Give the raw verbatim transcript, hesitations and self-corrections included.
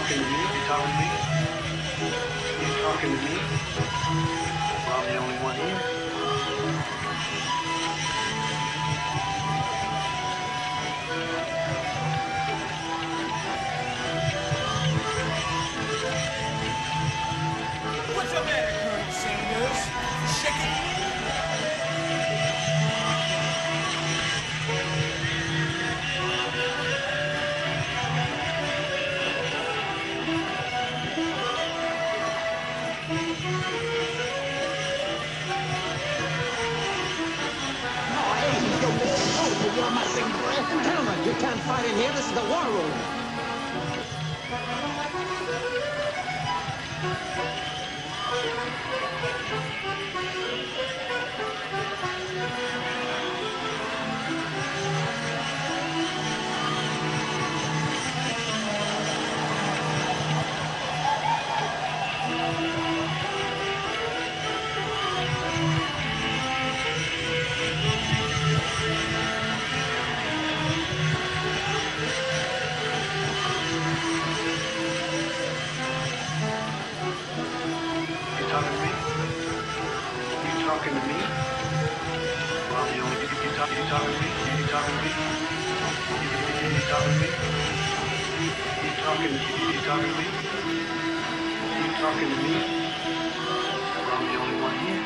talking to me? You talking to me? You talking to me? Well, I'm the only one here. What's the matter, Colonel Sanders? Shaking? Gentlemen, you can't fight in here. This is the war room. Talking to me? You talking to me? Well, you only you, you, talk, you talking to me? You talking to me? You, you talking to me? You talking to you, you talking to me? You talking to me? Well, I'm the only one here.